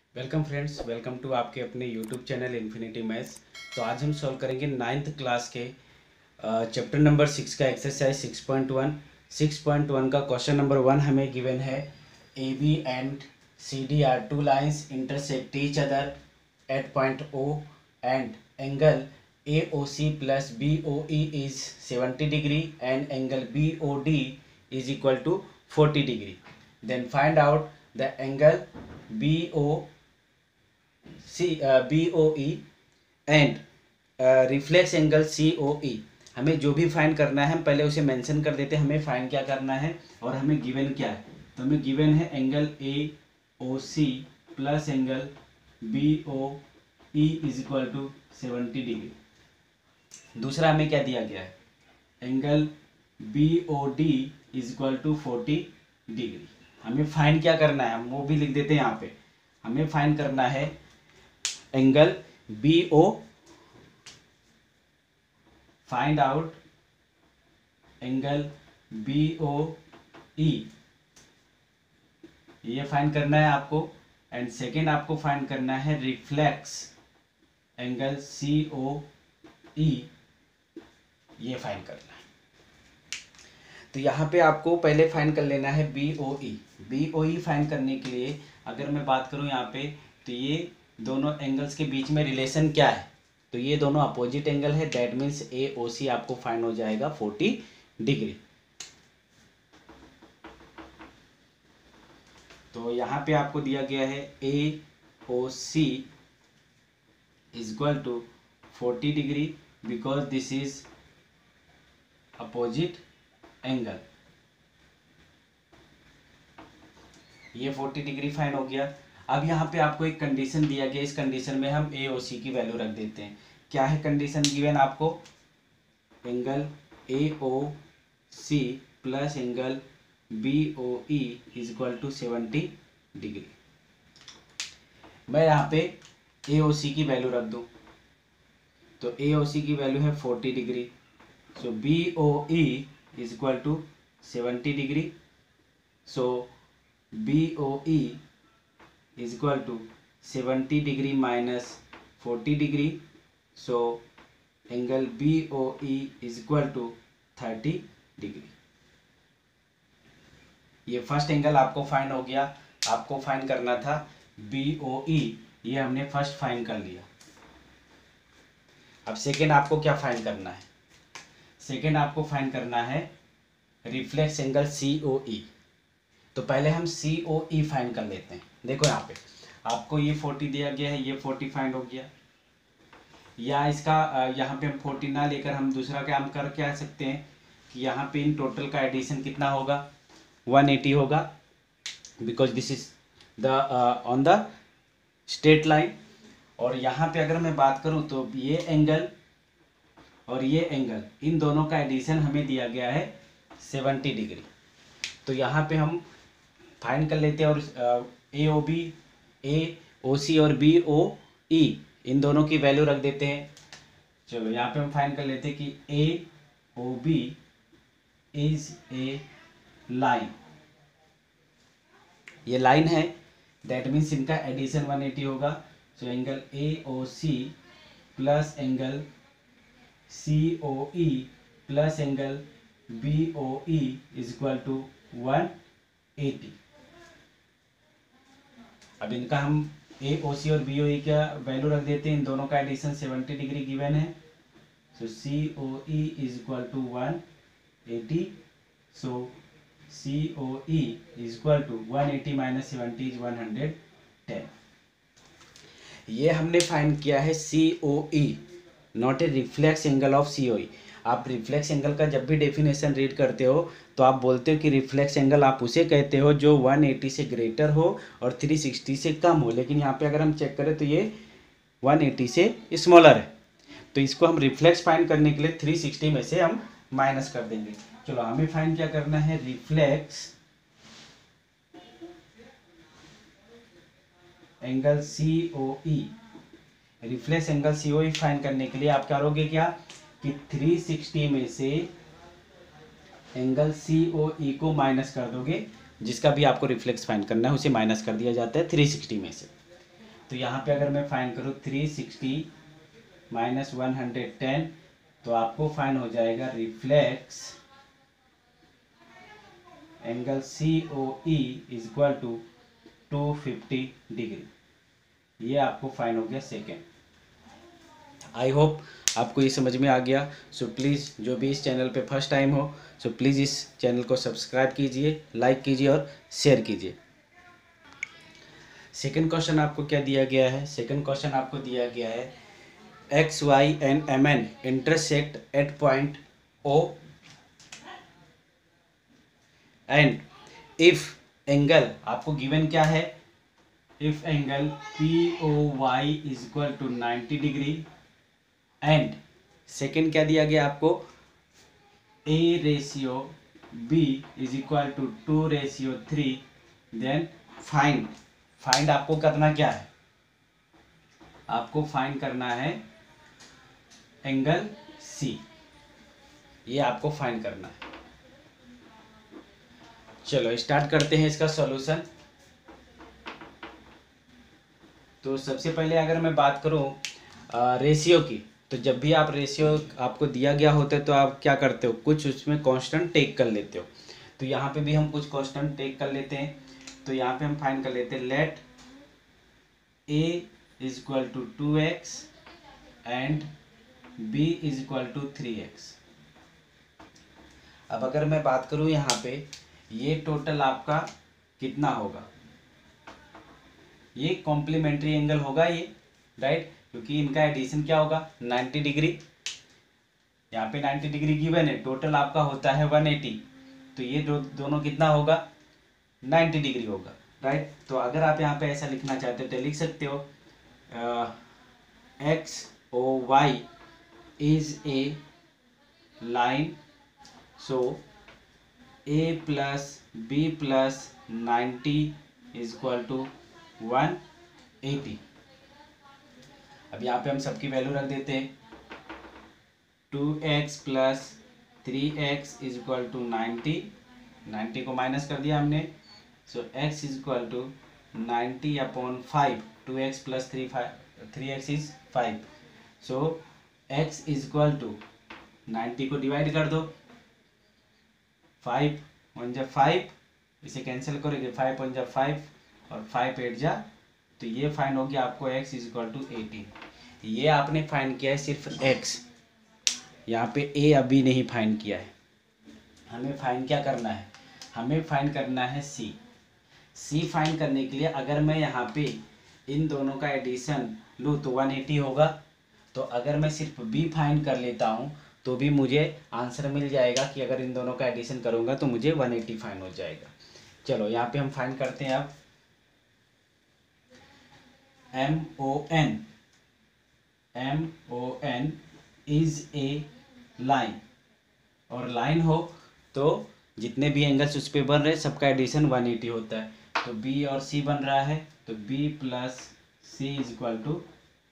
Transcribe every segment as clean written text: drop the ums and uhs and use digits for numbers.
Welcome friends, welcome to आपके अपने YouTube channel infinity maths. तो आज हम सॉल्व करेंगे नाइन्थ क्लास के चैप्टर नंबर 6 का एक्सरसाइज 6.1। 6.1 का क्वेश्चन नंबर 1 हमें गिवन है। A B and C D are two lines intersect each other at point O and angle A O C plus B O E is 70 degree and angle B O D is equal to 40 degree. Then find out the angle B O BOE and reflex angle COE। हमें जो भी find करना है हम पहले उसे mention कर देते हैं, हमें फाइंड क्या करना है और हमें गिवन क्या है। तो हमें गिवन है angle AOC plus angle BOE is equal to 70 degree. दूसरा हमें क्या दिया गया है, angle BOD is equal to 40 degree. हमें फाइंड क्या करना है, हम वो भी लिख देते हैं यहाँ पे। हमें फाइंड करना है angle BO, find out angle BOE, ये फाइंड करना है आपको। एंड सेकेंड आपको फाइंड करना है रिफ्लेक्स एंगल COE, ये फाइंड करना है। तो यहाँ पे आपको पहले फाइंड कर लेना है BOE। BOE फाइंड करने के लिए अगर मैं बात करूँ यहाँ पे, तो ये दोनों एंगल्स के बीच में रिलेशन क्या है, तो ये दोनों अपोजिट एंगल है। दैट मीन्स AOC आपको फाइंड हो जाएगा 40 डिग्री। तो यहाँ पे आपको दिया गया है AOC is equal to 40 degree because this is opposite angle. ये 40 डिग्री फाइंड हो गया। अब यहाँ पे आपको एक कंडीशन दिया गया, इस कंडीशन में हम AOC की वैल्यू रख देते हैं। क्या है कंडीशन गिवन आपको, angle AOC plus angle BOE is equal to 70 degree. मैं यहाँ पे AOC की वैल्यू रख दूँ, तो AOC की वैल्यू है 40 degree. So BOE is equal to 70 degree. So BOE is equal to 70 degree minus 40 degree. So angle BOE is equal to 30 degree. ये फर्स्ट एंगल आपको फाइंड हो गया। आपको फाइंड करना था BOE, ये हमने फर्स्ट फाइंड कर लिया। अब सेकेंड आपको क्या फाइंड करना है, सेकेंड आपको फाइंड करना है रिफ्लेक्स एंगल COE। तो पहले हम COE फाइंड कर लेते हैं। देखो यहाँ पे आपको ये 40 दिया गया है, ये 40 फाइंड हो गया। या इसका यहाँ पे हम 40 ना लेकर हम दूसरा काम कर क्या सकते हैं कि यहाँ पे इन टोटल का एडिशन कितना होगा, 180 होगा, because this is the on the straight line. और यहाँ पे अगर मैं बात करूँ तो ये एंगल और ये एंगल, इन दोनों का एडिशन हमें दिया गया है 70 डिग्री। तो यहाँ पे हम फाइंड कर लेते हैं और AOC और BOE इन दोनों की वैल्यू रख देते हैं। चलो यहाँ पे हम फाइंड कर लेते हैं कि AOB इज ए लाइन, ये लाइन है। दैट मीन्स इनका एडिशन 180 होगा। So angle AOC plus angle COE plus angle BOE is equal to 180। अब इनका हम AOC और BOE का वैल्यू रख देते हैं। इन दोनों का एडिशन 70 डिग्री गिवन है। So COE is equal to 180। So COE is equal to 180 minus 70 is 110। ये हमने फाइंड किया है COE, not a reflex angle of COE। आप रिफ्लेक्स एंगल का जब भी डेफिनेशन रीड करते हो तो आप बोलते हो कि रिफ्लेक्स एंगल आप उसे कहते हो जो 180 से ग्रेटर हो और 360 से कम हो। लेकिन यहाँ पे अगर हम चेक करें तो ये 180 से स्मॉलर है। तो इसको हम रिफ्लेक्स फाइंड करने के लिए 360 में से हम माइनस कर देंगे। चलो हमें फाइंड क्या करना है, reflex angle COE। Reflex angle COE find करने के लिए आप करोगे क्या कि 360 में से एंगल COE को माइनस कर दोगे, जिसका भी आपको रिफ्लेक्स फाइंड करना है उसे माइनस कर दिया जाता है 360 में से। तो यहाँ पे अगर मैं फाइंड करूँ 360 माइनस 110, तो आपको फाइंड हो जाएगा reflex angle COE is equal to 250 degree. ये आपको फाइंड हो गया सेकेंड। आई होप आपको ये समझ में आ गया। सो प्लीज़ जो भी इस चैनल पे फर्स्ट टाइम हो, सो प्लीज़ इस चैनल को सब्सक्राइब कीजिए, लाइक कीजिए और शेयर कीजिए। सेकंड क्वेश्चन आपको क्या दिया गया है? सेकंड क्वेश्चन आपको दिया गया है X Y and MN intersect at point O and if angle, आपको गिवन क्या है, if angle POY is equal to 90 degree and second क्या दिया गया आपको, A/B is equal to 2/3, then find आपको करना क्या है, आपको फाइंड करना है एंगल C। ये आपको फाइंड करना है। चलो स्टार्ट करते हैं इसका सॉल्यूशन। तो सबसे पहले अगर मैं बात करूं रेशियो की, तो जब भी आप रेशियो आपको दिया गया होता है तो आप क्या करते हो, कुछ उसमें कांस्टेंट टेक कर लेते हो। तो यहाँ पे भी हम कुछ कांस्टेंट टेक कर लेते हैं। तो यहाँ पे हम फाइंड कर लेते हैं let A is equal to 2x and B is equal to 3x। अब अगर मैं बात करूँ यहाँ पे, ये टोटल आपका कितना होगा, ये कॉम्प्लीमेंट्री एंगल होगा ये, राइट, क्योंकि इनका एडिशन क्या होगा 90 डिग्री। यहाँ पे 90 डिग्री गिवन है, टोटल आपका होता है 180, तो ये दोनों कितना होगा 90 डिग्री होगा, राइट। तो अगर आप यहाँ पे ऐसा लिखना चाहते हो तो लिख सकते हो XOY is a line, so A plus B plus 90 is equal to 180। अब यहाँ पे हम सबकी वैल्यू रख देते हैं, 2x plus 3x is equal to 90 को माइनस कर दिया हमने, so x is equal to 90/5, 2x plus 3x is 5, so x is equal to 90 को डिवाइड कर दो, 5 1 जा 5, इसे कैंसिल करोगे 5 1 जा 5 और 5 8 जा, तो ये फाइंड हो गया आपको x इज इक्वल टू 18। ये आपने फाइंड किया है सिर्फ x, यहाँ पे a अभी नहीं फाइंड किया है। हमें फाइंड क्या करना है, हमें फाइंड करना है c फाइंड करने के लिए अगर मैं यहाँ पे इन दोनों का एडिशन लूँ तो 180 होगा। तो अगर मैं सिर्फ b फाइंड कर लेता हूँ तो भी मुझे आंसर मिल जाएगा कि अगर इन दोनों का एडिशन करूँगा तो मुझे 180 फाइंड हो जाएगा। चलो यहाँ पे हम फाइंड करते हैं अब MON इज ए लाइन, और लाइन हो तो जितने भी एंगल्स उस पर बन रहे हैं सबका एडिशन 180 होता है। तो B और C बन रहा है, तो B plus C is equal to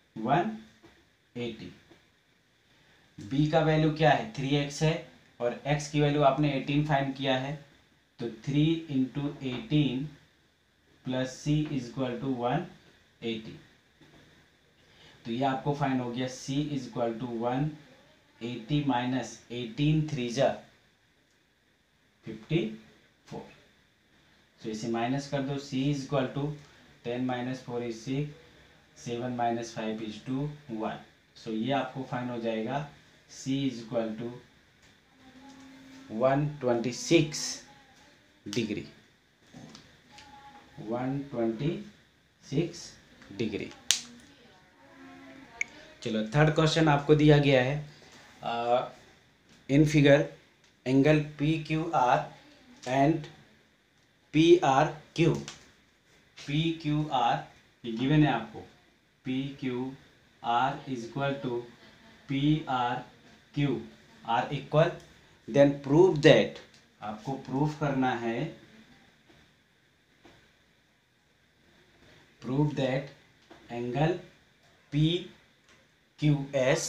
180। B का वैल्यू क्या है 3x है, और x की वैल्यू आपने 18 फाइंड किया है, तो 3 into 18 plus C is equal to 180। तो ये आपको फाइंड हो गया C is equal to 180 minus 18 3 जा 54, तो इसे माइनस कर दो, C is equal to 10 minus 4 is 6, 7 minus 5 is 2 1। So ये आपको फाइंड हो जाएगा C is equal to 126 degree, 126 degree. चलो थर्ड क्वेश्चन आपको दिया गया है in figure angle PQR and PRQ। PQR ये गिवन है आपको, PQR is equal to PRQ, R equal, then prove that, आपको प्रूफ करना है, prove that angle PQS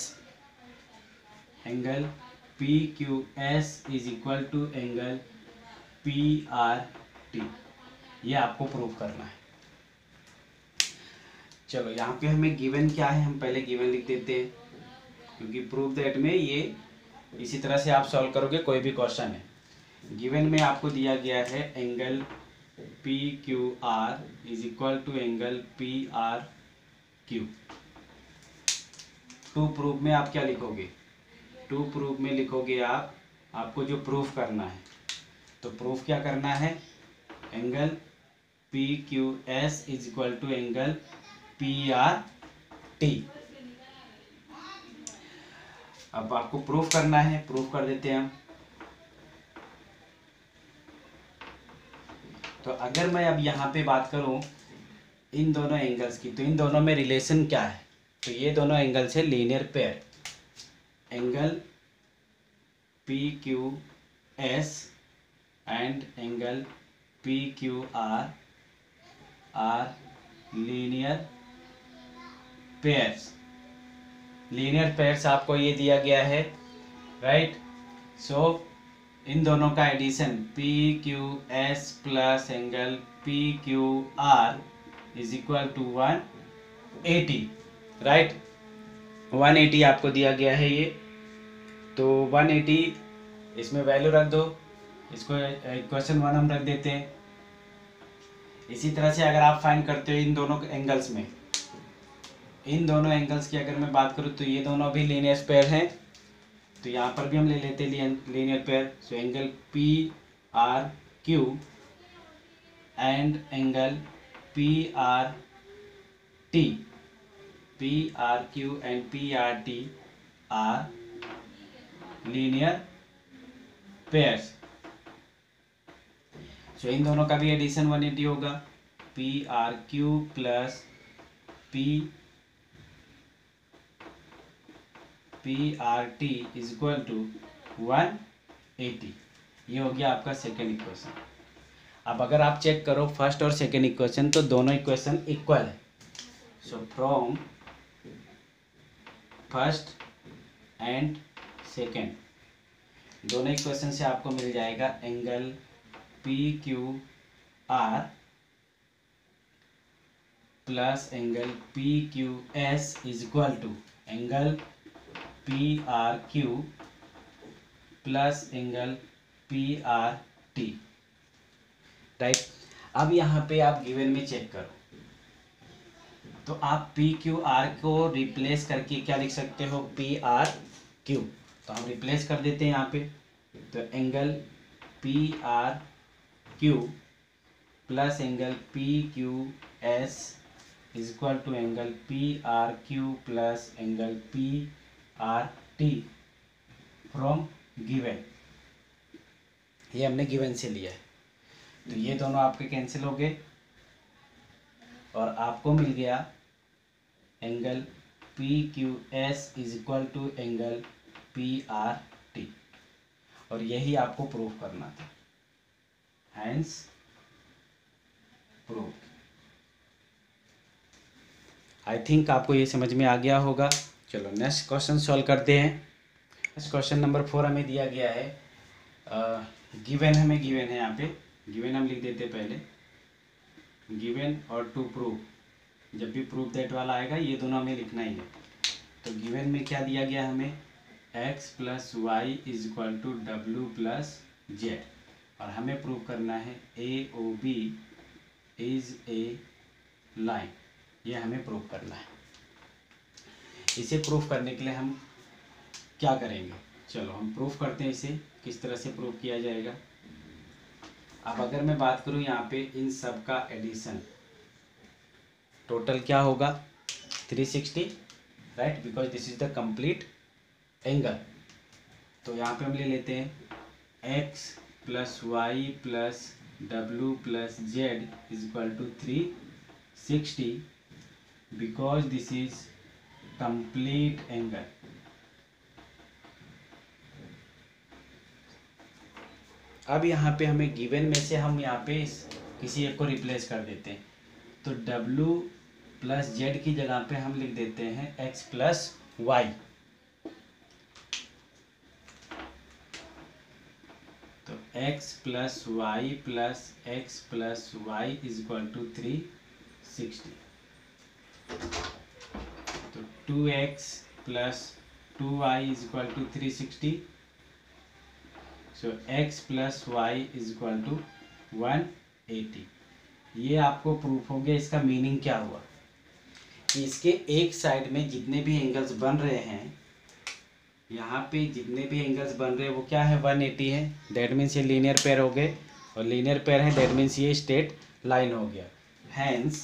is equal to angle PRT। ये आपको प्रूव करना है। चलो यहाँ पे हमें गिवन क्या है, हम पहले गिवन लिख देते हैं, क्योंकि प्रूफ दैट में ये इसी तरह से आप सॉल्व करोगे कोई भी क्वेश्चन है। गिवन में आपको दिया गया है angle P Q R is equal to angle P R Q. To prove में आप क्या लिखोगे, टू प्रूफ में लिखोगे आपको जो प्रूफ करना है, तो प्रूफ क्या करना है, angle P Q S is equal to angle P R T. अब आपको प्रूफ करना है, प्रूफ कर देते हैं हम। तो अगर मैं अब यहाँ पे बात करूँ इन दोनों एंगल्स की, तो इन दोनों में रिलेशन क्या है, तो ये दोनों एंगल्स है linear pair. Angle P Q S and angle P Q R are linear pairs. Linear pairs आपको ये दिया गया है, राइट। सो इन दोनों का addition P Q S plus angle P Q R is equal to 180, right. 180 आपको दिया गया है ये, तो 180 इसमें वैल्यू रख दो, इसको इक्वेशन 1 हम रख देते हैं। इसी तरह से अगर आप फाइंड करते हो इन दोनों एंगल्स में, इन दोनों एंगल्स की अगर मैं बात करूँ तो ये दोनों भी लीनियर पेयर हैं, तो यहाँ पर भी हम ले लेते हैं linear pair. So angle P R Q and angle P R T, P R Q and P R T are linear pairs. So इन दोनों का भी एडिशन 180 होगा, P R Q plus P R T is equal to 180। ये हो गया आपका second equation. अब अगर आप चेक करो फर्स्ट और सेकेंड इक्वेशन, तो दोनों इक्वेशन इक्वल है। So from first and second दोनों इक्वेशन से आपको मिल जाएगा angle P Q R plus angle P Q S is equal to angle P R Q plus angle P R T, right. अब यहाँ पे आप गिवन में चेक करो, तो आप पी क्यू आर को रिप्लेस करके क्या लिख सकते हो, पी आर क्यू। तो हम रिप्लेस कर देते हैं यहाँ पे, तो angle P R Q plus angle P Q S is equal to angle P R Q plus angle P R T from given. ये हमने गिवन से लिया है, तो ये दोनों आपके कैंसिल हो गए और आपको मिल गया angle P Q S is equal to angle P R T, और यही आपको प्रूव करना था, हैंस प्रूव। आई थिंक आपको ये समझ में आ गया होगा। चलो नेक्स्ट क्वेश्चन सॉल्व करते हैं। नेक्स्ट क्वेश्चन नंबर 4 हमें दिया गया है, गिवन हमें गिवन है, यहाँ पे गिवन हम लिख देते हैं पहले, गिवन और टू प्रूव। जब भी प्रूफ दैट वाला आएगा ये दोनों हमें लिखना ही है। तो गिवन में क्या दिया गया हमें, x plus Y is equal to W plus Z, और हमें प्रूव करना है A O B is a line. ये हमें प्रूव करना है। इसे प्रूफ करने के लिए हम क्या करेंगे, चलो हम प्रूफ करते हैं इसे, किस तरह से प्रूफ किया जाएगा। अब अगर मैं बात करूं यहाँ पे इन सब का एडिशन, टोटल क्या होगा 360, right, because this is the complete angle. तो यहाँ पे हम ले लेते हैं x plus Y plus W plus Z is equal to 360, because this is complete angle. अब यहाँ पे हमें गिवन में से हम यहाँ पे किसी एक को रिप्लेस कर देते हैं, तो W प्लस जेड की जगह पे हम लिख देते हैं x प्लस वाई। तो x plus Y plus x plus Y is equal to 360। 2x plus 2y is equal to 360. So x plus Y is equal to 180. ये आपको प्रूफ हो गया. इसका मीनिंग क्या हुआ कि इसके एक साइड में जितने भी एंगल्स बन रहे हैं, यहाँ पे जितने भी एंगल्स बन रहे हैं वो क्या है, 180 है. दैट मीन्स ये लीनियर पेयर हो गए, और लीनियर पेयर है दैट मीन्स ये स्ट्रेट लाइन हो गया. Hence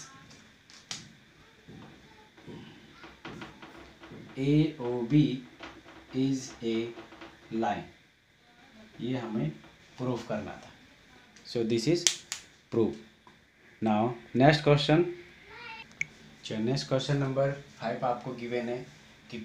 AOB is a line. ये हमें प्रूफ करना था. So this is proof. Now next question. चलो नेक्स्ट क्वेश्चन नंबर 5 आपको गिवन है कि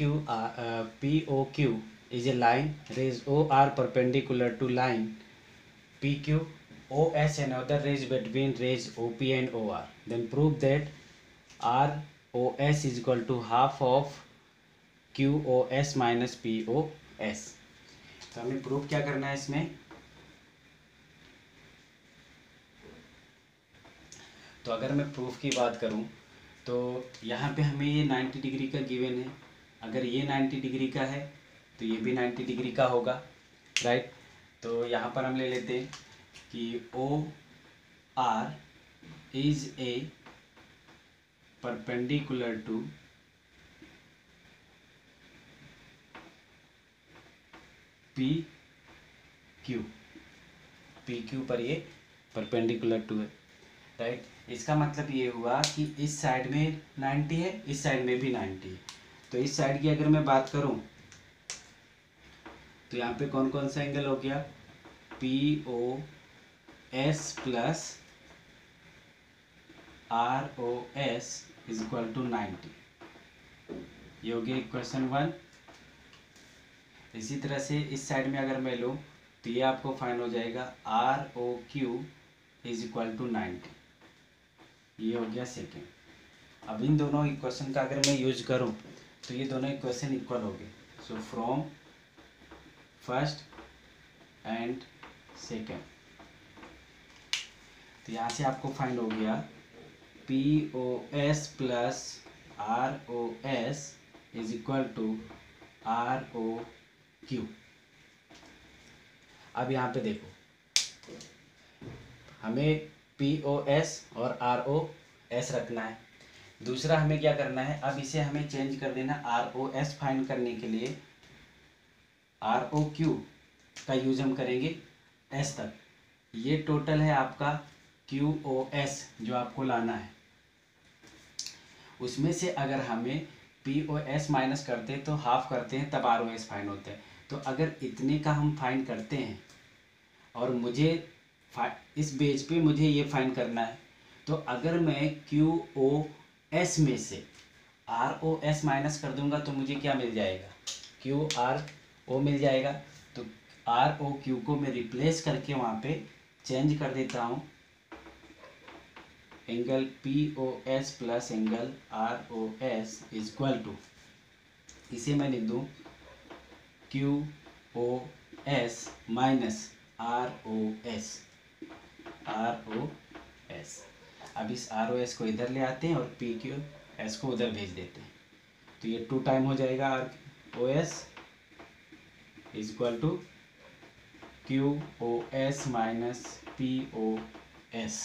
POQ is a line rays OR perpendicular to line PQ. OS another rays between rays OP and OR. Then prove that ROS is equal to half of QOS minus POS. तो हमें proof क्या करना है इसमें. तो अगर मैं proof की बात करूं तो यहाँ पे हमें ये 90 डिग्री का गिवन है. अगर ये 90 डिग्री का है तो ये भी 90 डिग्री का होगा, राइट. तो यहाँ पर हम ले लेते हैं कि OR is a perpendicular to PQ पर ये परपेंडिकुलर टू है, राइट. इसका मतलब ये हुआ कि इस साइड में 90 है, इस साइड में भी 90 है. तो इस साइड की अगर मैं बात करूं तो यहाँ पे कौन कौन सा एंगल हो गया, POS plus ROS is equal to 90. ये हो गया इक्वेशन 1. इसी तरह से इस साइड में अगर मैं लूँ तो ये आपको फाइंड हो जाएगा ROQ इज इक्वल टू 90. ये हो गया सेकेंड. अब इन दोनों इक्वेशन का अगर मैं यूज करूं तो ये दोनों इक्वेशन इक्वल हो गए. So from first and second, तो यहाँ से आपको फाइंड हो गया POS plus ROS is equal to ROQ. अब यहाँ पे देखो हमें POS और ROS रखना है. दूसरा हमें क्या करना है, अब इसे हमें चेंज कर देना. ROS फाइंड करने के लिए ROQ का यूज हम करेंगे S तक. ये टोटल है आपका QOS जो आपको लाना है. उसमें से अगर हमें POS माइनस करते हैं तो हाफ करते हैं तब ROS फाइंड होता है. तो अगर इतने का हम फाइंड करते हैं और मुझे इस बेस पे मुझे ये फाइंड करना है, तो अगर मैं QOS में से ROS माइनस कर दूंगा तो मुझे क्या मिल जाएगा, QRO मिल जाएगा. तो ROQ को मैं रिप्लेस करके वहाँ पे चेंज कर देता हूँ angle POS plus angle ROS is equal to, इसे मैं लिख दूँ QOS माइनस ROS. अब इस ROS को इधर ले आते हैं और PQS को उधर भेज देते हैं. तो ये 2 टाइम हो जाएगा ROS is equal to QOS minus POS.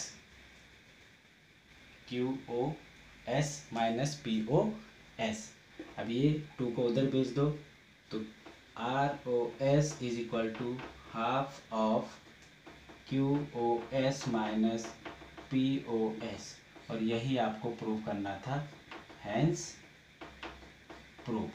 QOS minus POS. अब ये 2 को उधर भेज दो तो ROS is equal to half of QOS minus POS. और यही आपको प्रूव करना था. Hence proved.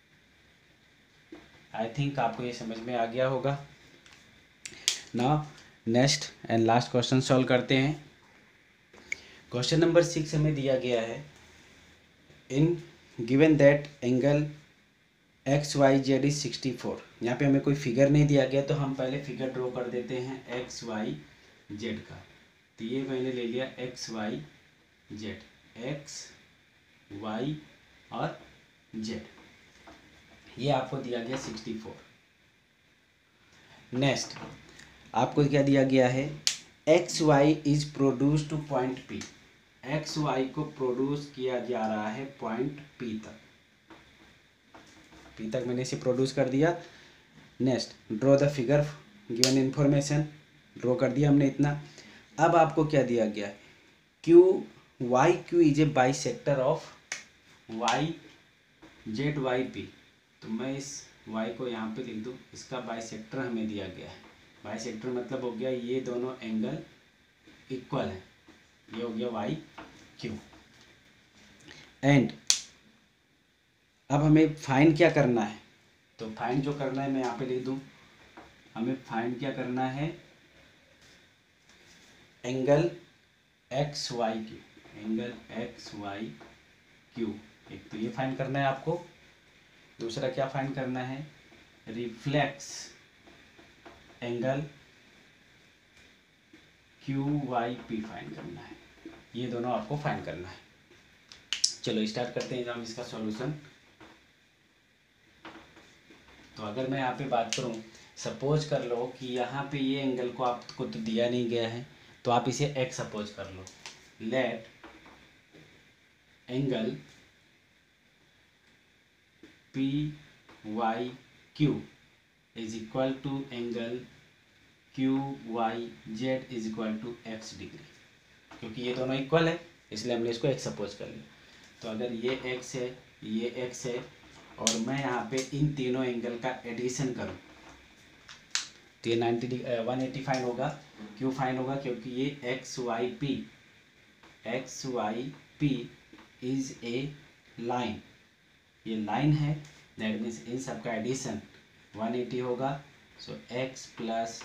आई थिंक आपको ये समझ में आ गया होगा. Now next and last question solve करते हैं. क्वेश्चन नंबर 6 हमें दिया गया है. In given that angle XYZ is 64. यहाँ पे हमें कोई फिगर नहीं दिया गया तो हम पहले फिगर ड्रॉ कर देते हैं XYZ का. तो ये मैंने ले लिया XYZ, X Y और Z. ये आपको दिया गया 64. नेक्स्ट आपको क्या दिया गया है, XY is produce to point P. XY को प्रोड्यूस किया जा रहा है पॉइंट P तक. P तक मैंने इसे प्रोड्यूस कर दिया। Next draw the figure given information, draw कर दिया हमने इतना। अब आपको क्या दिया गया है, Q Y Q is a bisector of Y Z Y P. तो मैं इस वाई को यहाँ पे लिख दूँ, इसका बाई सेक्टर हमें दिया गया है। बाई सेक्टर मतलब हो गया ये दोनों एंगल इक्वल है, ये हो गया वाई क्यू। एंड अब हमें फाइंड क्या करना है, तो फाइंड जो करना है मैं यहाँ पे लिख दूँ, हमें फाइंड क्या करना है, angle X Y Q, angle X Y Q. एक तो ये फाइंड करना है आपको, दूसरा क्या फाइंड करना है, reflex angle Q Y P find करना है। ये दोनों आपको फाइंड करना है। चलो स्टार्ट करते हैं हम इसका सॉल्यूशन। तो अगर मैं यहाँ पे बात करूँ, सपोज कर लो कि यहाँ पे ये एंगल को आपको तो दिया नहीं गया है, तो आप इसे एक्स सपोज कर लो। Let angle P Y Q is equal to angle Q Y Z is equal to X degree. क्योंकि ये दोनों इक्वल है इसलिए हमने इसको एक्स सपोज कर लिया। तो अगर ये एक्स है, ये एक्स है, और मैं यहाँ पे इन तीनों एंगल का एडिशन करूँ तो ये 180 फाइन होगा। क्यों फाइन होगा, क्योंकि ये X Y P is a line, ये लाइन है, दैट मीन्स इन सब का एडिशन 180 होगा। So x plus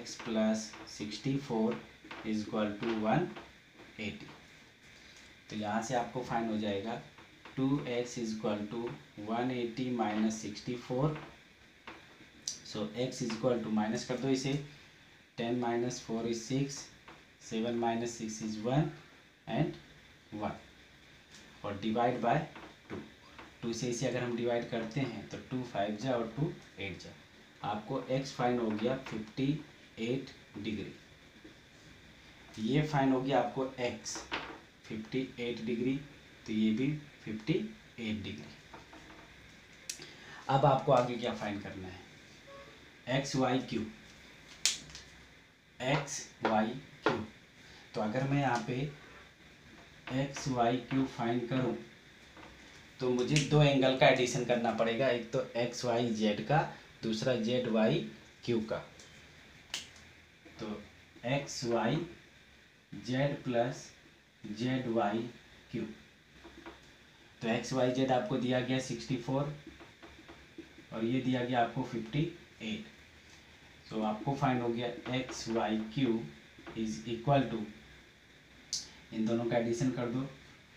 64 is equal to 180। तो यहाँ से आपको फाइन हो जाएगा 2x is equal to 180 minus 64। So x is equal to, minus कर दो इसे, 10 minus 4 is 6, 7 minus 6 is 1 and 1, और डिवाइड बाय 2 से इसे अगर हम डिवाइड करते हैं तो 2 5 जा और 2 8 जा, आपको x फाइन हो गया 58 डिग्री। ये फाइन हो गया आपको x 58 डिग्री, तो ये भी 58 डिग्री। अब आपको आगे क्या फाइंड करना है, X Y Q, X Y Q. तो अगर मैं यहाँ पे एक्स वाई क्यू फाइंड करूँ तो मुझे दो एंगल का एडिशन करना पड़ेगा, एक तो एक्स वाई जेड का, दूसरा जेड वाई क्यू का। तो X Y Z plus Z Y Q, तो एक्स वाई जेड आपको दिया गया 64 और ये दिया गया आपको 58। तो आपको फाइंड हो गया X Y Q is equal to, इन दोनों का एडिशन कर दो,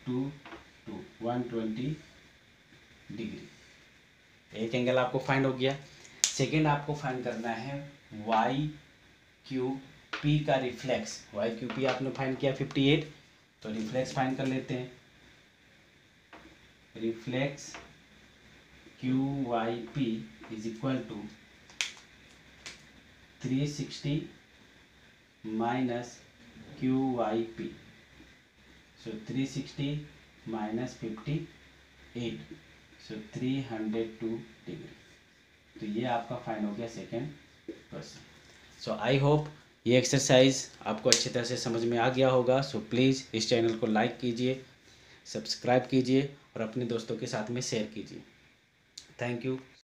120 डिग्री। एक एंगल आपको फाइंड हो गया। सेकेंड आपको फाइंड करना है वाई क्यू पी का रिफ्लेक्स। वाई क्यू पी आपने फाइंड किया 58, तो रिफ्लेक्स फाइंड कर लेते हैं। Reflex Q Y P is equal to 360 minus Q Y P. So 360 minus 58, so 302 degree. तो ये आपका फाइंड हो गया second question. So I hope ये एक्सरसाइज आपको अच्छी तरह से समझ में आ गया होगा। सो प्लीज़ इस चैनल को लाइक कीजिए, सब्सक्राइब कीजिए और अपने दोस्तों के साथ में शेयर कीजिए। Thank you.